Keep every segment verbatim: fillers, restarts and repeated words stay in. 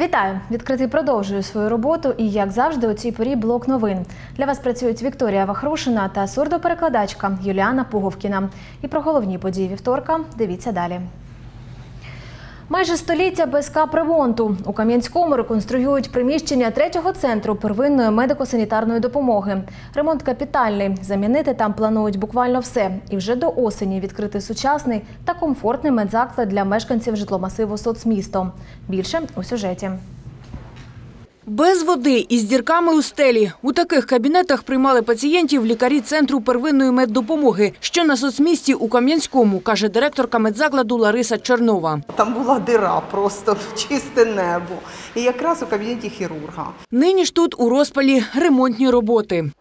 Вітаю! Відкритий продовжує свою роботу і, як завжди, у цій порі блок новин. Для вас працюють Вікторія Вахрушина та сурдоперекладачка Юліана Пуговкіна. І про головні події вівторка дивіться далі. Майже століття без капремонту. У Кам'янському реконструюють приміщення третього центру первинної медико-санітарної допомоги. Ремонт капітальний. Замінити там планують буквально все. І вже до осені відкрити сучасний та комфортний медзаклад для мешканців житломасиву соцмісто. Більше у сюжеті. Без води і з дірками у стелі. У таких кабінетах приймали пацієнтів лікарі Центру первинної меддопомоги, що на соцмісті у Кам'янському, каже директорка медзакладу Лариса Чернова. Там була дира, просто чисте небо. І якраз у кабінеті хірурга. Нині ж тут у розпалі ремонтні роботи.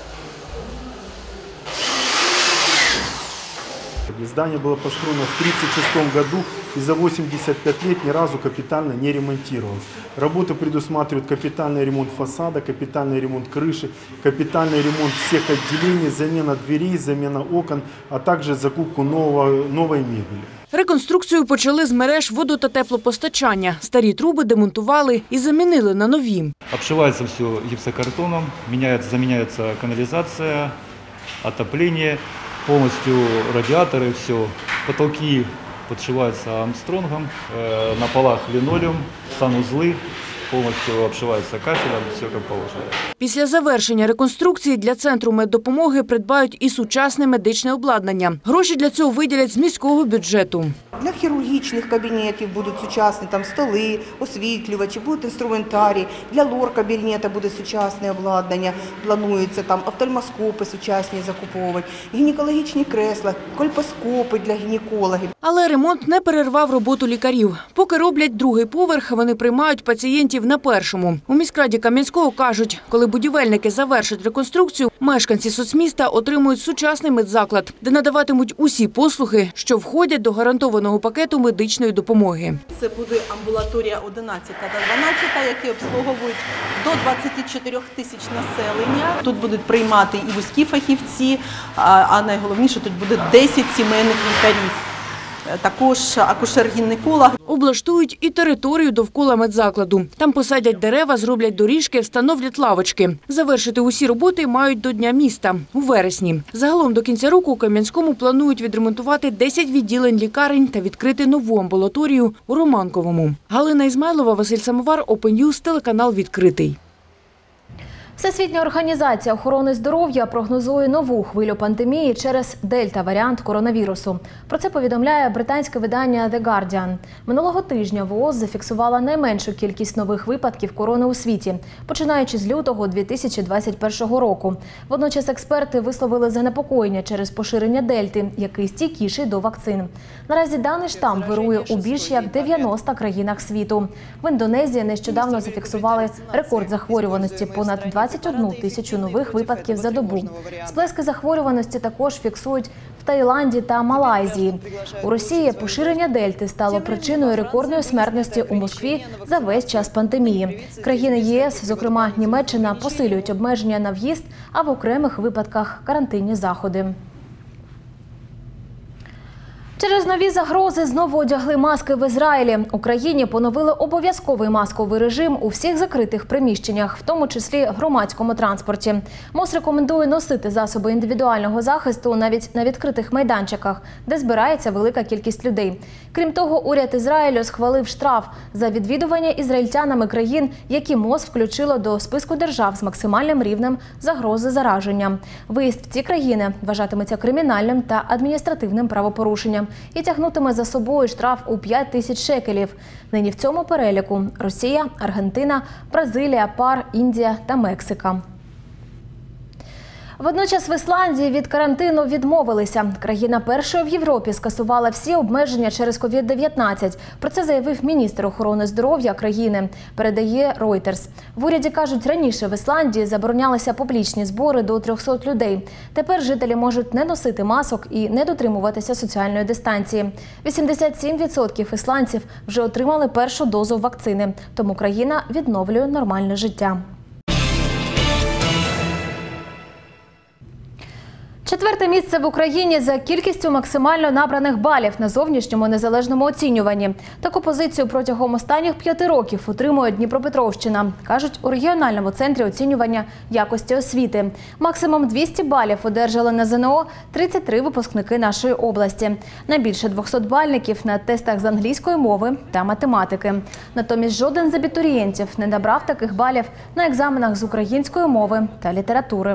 Здание было построено в тысяча девятьсот тридцать шестом году и за восемьдесят пять лет ни разу капитально не ремонтировалось. Работы предусматривают капитальный ремонт фасада, капитальный ремонт крыши, капитальный ремонт всех отделений, замена дверей, замена окон, а также закупку нового, новой мебели. Реконструкцію почали з мереж водо- та теплопостачання. Старі труби демонтували і замінили на нові. Обшивается все гипсокартоном, меняется, заміняється канализация, отопление. Полностью радиаторы, все, потолки подшиваются армстронгом, э, на полах линолеум, санузлы, повністю обшивається кафелем, все як положено. Після завершення реконструкції для Центру меддопомоги придбають і сучасне медичне обладнання. Гроші для цього виділять з міського бюджету. Для хірургічних кабінетів будуть сучасні там столи, освітлювачі, будуть інструментарій. Для лор-кабінету буде сучасне обладнання, планується там офтальмоскопи сучасні закуповувати, гінекологічні кресла, кольпоскопи для гінекологів. Але ремонт не перервав роботу лікарів. Поки роблять другий поверх, вони приймають пацієнтів на першому. У міськраді Кам'янського кажуть, коли будівельники завершать реконструкцію, мешканці соцміста отримують сучасний медзаклад, де надаватимуть усі послуги, що входять до гарантованого пакету медичної допомоги. Це буде амбулаторія одинадцята та дванадцята, які обслуговують до двадцяти чотирьох тисяч населення. Тут будуть приймати і вузькі фахівці, а найголовніше тут буде десять сімейних лікарів. Також акушер-гінеколог. Облаштують і територію довкола медзакладу. Там посадять дерева, зроблять доріжки, встановлять лавочки. Завершити усі роботи мають до Дня міста – у вересні. Загалом до кінця року у Кам'янському планують відремонтувати десять відділень лікарень та відкрити нову амбулаторію у Романковому. Галина Ізмайлова, Василь Самовар, Open News, телеканал «Відкритий». Всесвітня організація охорони здоров'я прогнозує нову хвилю пандемії через дельта-варіант коронавірусу. Про це повідомляє британське видання The Guardian. Минулого тижня ВООЗ зафіксувала найменшу кількість нових випадків корони у світі, починаючи з лютого дві тисячі двадцять першого року. Водночас експерти висловили занепокоєння через поширення дельти, який стійкіший до вакцин. Наразі даний штам вирує у більш як дев'яноста країнах світу. В Індонезії нещодавно зафіксували рекорд захворюваності – понад двадцять одну тисячу нових випадків за добу. Сплески захворюваності також фіксують в Таїланді та Малайзії. У Росії поширення дельти стало причиною рекордної смертності у Москві за весь час пандемії. Країни ЄС, зокрема Німеччина, посилюють обмеження на в'їзд, а в окремих випадках – карантинні заходи. Через нові загрози знову одягли маски в Ізраїлі. У країні поновили обов'язковий масковий режим у всіх закритих приміщеннях, в тому числі громадському транспорті. МОЗ рекомендує носити засоби індивідуального захисту навіть на відкритих майданчиках, де збирається велика кількість людей. Крім того, уряд Ізраїлю схвалив штраф за відвідування ізраїльтянами країн, які МОЗ включило до списку держав з максимальним рівнем загрози зараження. Виїзд в ці країни вважатиметься кримінальним та адміністративним правопорушенням і тягнутиме за собою штраф у п'ять тисяч шекелів. Нині в цьому переліку Росія, Аргентина, Бразилія, ПАР, Індія та Мексика. Водночас в Ісландії від карантину відмовилися. Країна першою в Європі скасувала всі обмеження через ковід дев'ятнадцять. Про це заявив міністр охорони здоров'я країни, передає Reuters. В уряді кажуть, раніше в Ісландії заборонялися публічні збори до трьохсот людей. Тепер жителі можуть не носити масок і не дотримуватися соціальної дистанції. вісімдесят сім відсотків ісландців вже отримали першу дозу вакцини, тому країна відновлює нормальне життя. Четверте місце в Україні за кількістю максимально набраних балів на зовнішньому незалежному оцінюванні. Таку позицію протягом останніх п'яти років утримує Дніпропетровщина, кажуть у регіональному центрі оцінювання якості освіти. Максимум двісті балів одержали на ЗНО тридцять три випускники нашої області. Найбільше двохсот бальників на тестах з англійської мови та математики. Натомість жоден з абітурієнтів не набрав таких балів на екзаменах з української мови та літератури.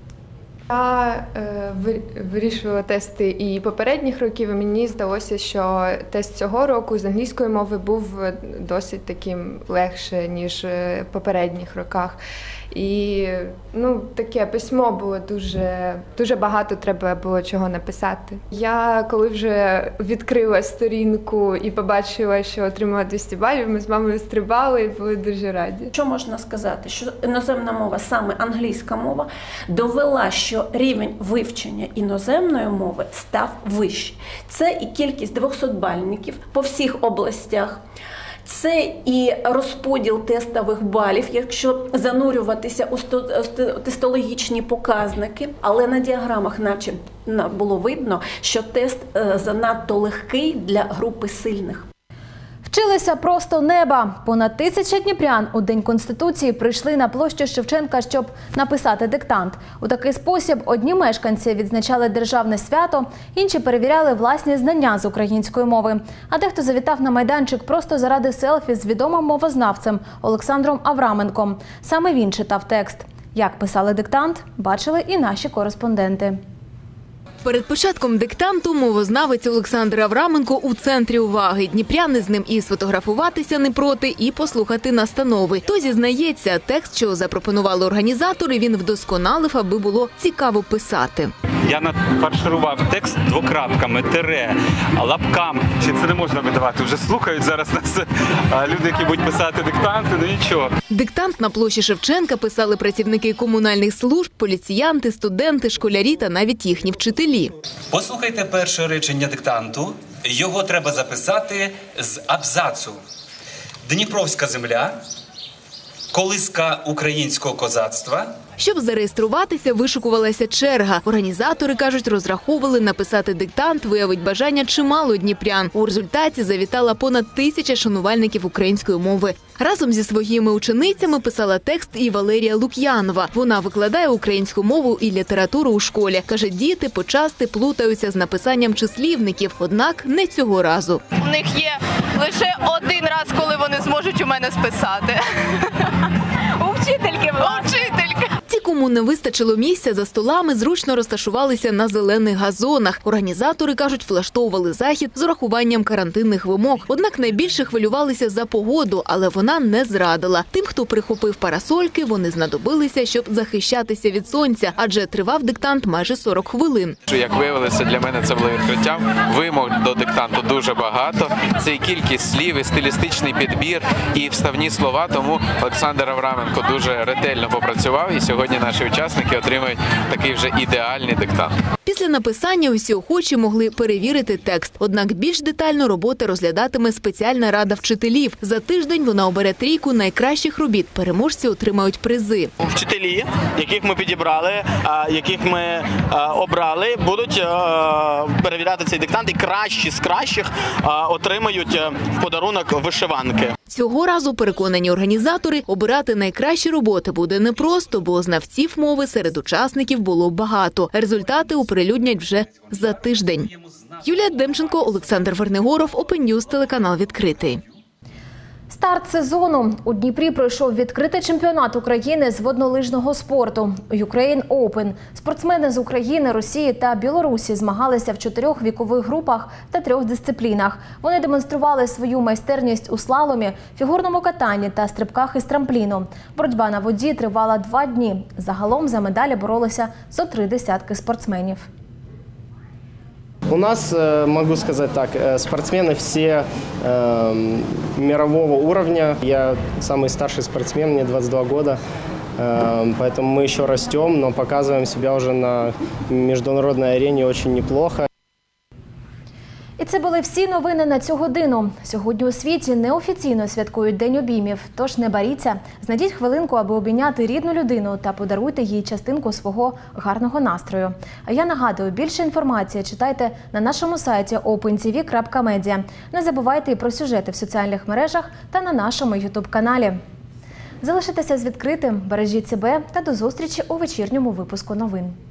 Я е, вирішувала тести і попередніх років, і мені здалося, що тест цього року з англійської мови був досить таким легше, ніж в попередніх роках. І ну, таке письмо було дуже, дуже багато треба було чого написати. Я коли вже відкрила сторінку і побачила, що отримала двісті балів, ми з мамою стрибали і були дуже раді. Що можна сказати? Що іноземна мова, саме англійська мова, довела, що рівень вивчення іноземної мови став вищий. Це і кількість двохсот бальників по всіх областях. Це і розподіл тестових балів, якщо занурюватися у тестологічні показники. Але на діаграмах наче було видно, що тест занадто легкий для групи сильних. Вчилися просто неба. Понад тисяча дніпрян у День Конституції прийшли на площу Шевченка, щоб написати диктант. У такий спосіб одні мешканці відзначали державне свято, інші перевіряли власні знання з української мови. А дехто завітав на майданчик просто заради селфі з відомим мовознавцем Олександром Авраменком. Саме він читав текст. Як писали диктант, бачили і наші кореспонденти. Перед початком диктанту мовознавець Олександр Авраменко у центрі уваги. Дніпряни з ним і сфотографуватися не проти, і послухати настанови. То зізнається, текст, що запропонували організатори, він вдосконалив, аби було цікаво писати. Я нафарширував текст двокрапками, тире, лапками. Чи це не можна видавати? Вже слухають зараз нас люди, які будуть писати диктанти, ну нічого. Диктант на площі Шевченка писали працівники комунальних служб, поліціянти, студенти, школярі та навіть їхні вчителі. Послухайте перше речення диктанту. Його треба записати з абзацу. Дніпровська земля, колиска українського козацтва. Щоб зареєструватися, вишукувалася черга. Організатори, кажуть, розраховували написати диктант, виявить бажання чимало дніпрян. У результаті завітала понад тисяча шанувальників української мови. Разом зі своїми ученицями писала текст і Валерія Лук'янова. Вона викладає українську мову і літературу у школі. Каже, діти почасти плутаються з написанням числівників, однак не цього разу. У них є лише один раз, коли вони зможуть у мене списати. У вчительки, власне. У вчительки. Ті, кому не вистачило місця за столами, зручно розташувалися на зелених газонах. Організатори, кажуть, влаштовували захід з урахуванням карантинних вимог. Однак найбільше хвилювалися за погоду, але вона не зрадила. Тим, хто прихопив парасольки, вони знадобилися, щоб захищатися від сонця, адже тривав диктант майже сорок хвилин. Як виявилося, для мене це було відкриттям. Вимог до диктанту дуже багато. Це і кількість слів, і стилістичний підбір, і вставні слова. Тому Олександр Авраменко дуже ретельно попрацював, і сьогодні наші учасники отримують такий вже ідеальний диктант. Після написання усі охочі могли перевірити текст. Однак більш детально роботи розглядатиме спеціальна рада вчителів. За тиждень вона обере трійку найкращих робіт. Переможці отримають призи. Вчителі, яких ми підібрали, яких ми обрали, будуть перевіряти цей диктант, і кращі з кращих отримають в подарунок вишиванки. Цього разу, переконані організатори, обирати найкращі роботи буде непросто, бо знавців мови серед учасників було багато. Результати оприлюднять вже за тиждень. Юлія Демченко, Олександр Вернигоров, Open News, телеканал «Відкритий». Старт сезону. У Дніпрі пройшов відкритий чемпіонат України з воднолижного спорту «Ukraine Open». Спортсмени з України, Росії та Білорусі змагалися в чотирьох вікових групах та трьох дисциплінах. Вони демонстрували свою майстерність у слаломі, фігурному катанні та стрибках із трампліну. Боротьба на воді тривала два дні. Загалом за медалі боролися зо три десятки спортсменів. У нас, могу сказать так, спортсмены все э, мирового уровня. Я самый старший спортсмен, мне двадцать два года, э, поэтому мы еще растем, но показываем себя уже на международной арене очень неплохо. І це були всі новини на цю годину. Сьогодні у світі неофіційно святкують День обіймів, тож не боріться. Знайдіть хвилинку, аби обійняти рідну людину та подаруйте їй частинку свого гарного настрою. А я нагадую, більше інформації читайте на нашому сайті опен ті ві крапка медіа. Не забувайте і про сюжети в соціальних мережах та на нашому ютуб-каналі. Залишайтеся з відкритим, бережіть себе та до зустрічі у вечірньому випуску новин.